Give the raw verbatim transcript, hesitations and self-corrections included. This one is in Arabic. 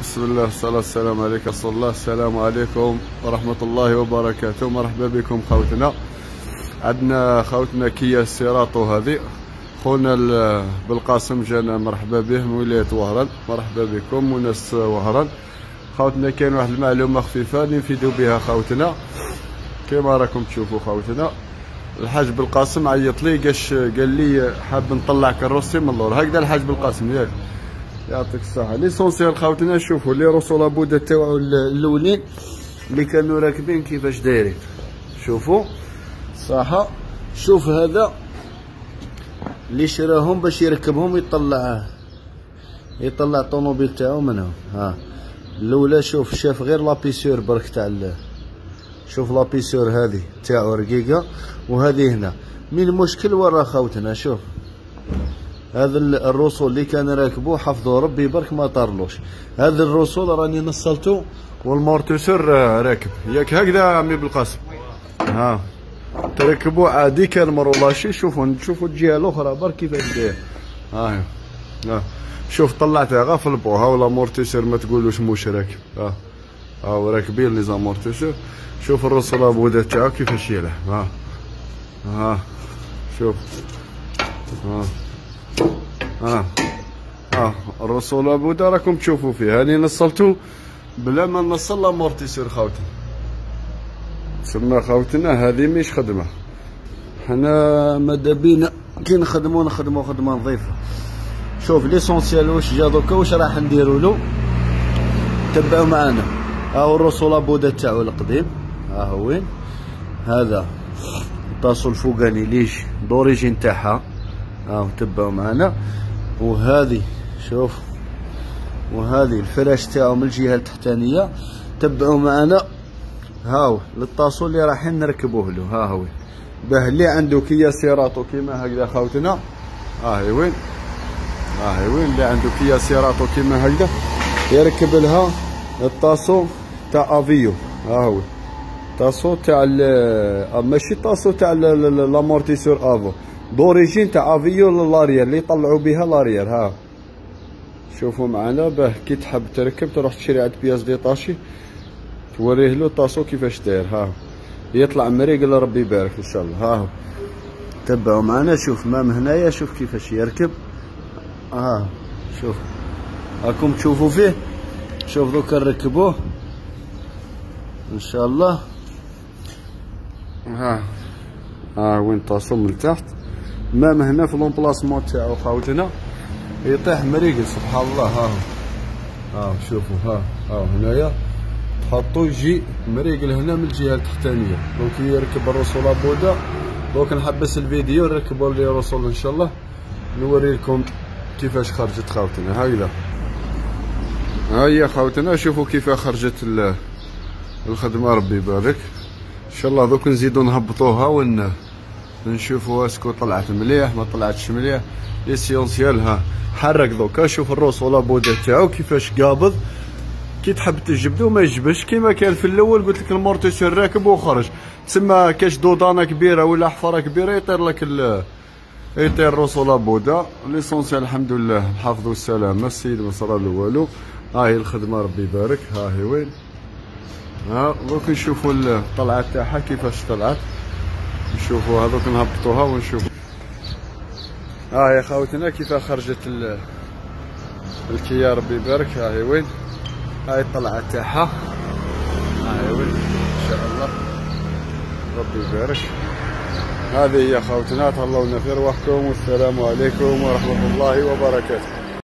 بسم الله والصلاة والسلام عليك رسول الله. السلام عليكم ورحمة الله وبركاته. مرحبا بكم خوتنا. عندنا خوتنا كيا سيراتو هذه، خونا بالقاسم جانا مرحبا به من ولاية وهران. مرحبا بكم وناس وهران. خوتنا كاين واحد المعلومة خفيفة نفيدو بها خوتنا. كيما راكم تشوفوا خوتنا، الحاج بالقاسم عيط لي قاش قال لي حاب نطلع كروسي من اللور. هكذا الحاج بالقاسم ياك، يعطيك الصحة. ليسونسيال خوتنا شوفوا لي روسولا بودا تاعو الاولين اللي كانوا راكبين كيفاش دايرين. شوفوا صح، شوف هذا اللي شراهم باش يركبهم يطلع يطلع الطوموبيل تاعو منهم. ها الاولى شوف شاف غير لابيسور برك تاع، شوف لابيسور هذه تاعو رقيقه، وهذه هنا من المشكل ورا خوتنا. شوف هذا الرسول اللي كان راكبوه حفظوا ربي برك ما طارلوش. هذا الرسول راني نصلته والمورتوسور راكب ياك هكذا عمي بالقاسم. ها تركبوا عادي كان مرولاشي. شوفوا نشوفوا الجهه الاخرى برك كيفاش داير. ها ها شوف طلعتها غا في البوها ولا مورتوسور ما تقولوش موش راكب. ها ها راكبين لي زامورتوسور. شوف الرسول بودا تاعو كيفاش يلعب. ها ها شوف ها ها ها الرسول بودا راكم تشوفوا فيه. هاني نصلتو بلا ما نصل لامورتيسور خوتنا. تسمى خوتنا هذه مش خدمه، حنا ماذا بينا كي نخدمو نخدمو خدمه نظيفه. شوف ليسونسيال واش جا دوكا واش راح نديرو له، تبعوا معنا. هاهو الرسول بودا تاعو القديم، ها هو وين هذا الطاسو الفوقاني ليش دوريجين تاعها. هاو تبعوا معنا. وهذه شوف، وهذه الفراش تاعو من الجهه التحتانيه. تبعوا معنا. هاو للطاسو اللي رايحين نركبوه له. ها هو باه اللي عنده كيا سيراتو كيما هكذا خوتنا. ها هي وين، ها هي وين اللي عنده كيا سيراتو كيما هكذا يركب لها الطاسو تاع افيو. ها هو طاسو تاع ماشي طاسو تاع لامورتيسور افو، دوريجين تاع افيو للاريير اللي يطلعوا بها لاريير. ها شوفوا معنا باه كي تحب تركب تروح تشري عند بياس ديطاشي توريه له طاسو كيفاش داير. ها يطلع مريقل ربي يبارك ان شاء الله. ها تبعوا معنا. شوف مام هنايا شوف كيفاش يركب. ها شوف راكم تشوفوا فيه. شوف دوكا نركبوه ان شاء الله. ها ها وين طاسو من تحت. مام هنا في لومبلاسمون تاعو خوتنا يطيح مريقل سبحان الله. ها ها شوفوا. ها ها هنايا تحطو يجي مريقل هنا من الجهه التحتانيه. دونك يركب الرسول بودا. دونك نحبس الفيديو نركبوا لي الرسول ان شاء الله، نوري لكم كيفاش خرجت خوتنا. هايله ها هي خوتنا. شوفوا كيف خرجت الخدمه ربي يبارك ان شاء الله. دوك نزيدو نهبطوها ون نشوفوا اسكو طلعت مليح ما طلعتش مليح. ليسيونسيال ها حرك دوكا. شوف الرسول بودا تاعو كيفاش قابض. كي تحب تجبدو ما يجبش كيما كان في الاول. قلت لك المورتيسور راكب وخرج. تسمى كاش دودانه كبيره ولا حفره كبيره يطير لك ال يطير الرسول بودا. ليسونسيال الحمد لله الحفظ والسلامه، السيد ما صرا له والو. ها هي الخدمه ربي يبارك. ها هي وين. ها دوك نشوفوا الطلعه تاعها كيفاش طلعت. نشوفوا هذوك نهبطوها ونشوفوا. ها يا خوتنا كيف خرجت الكيا ربي يبارك. ها هي وين، هاي الطلعه تاعها. ها هي وين ان شاء الله ربي يبارك. هذه هي خوتنا. تهلاو لنا في رواحكم والسلام عليكم ورحمه الله وبركاته.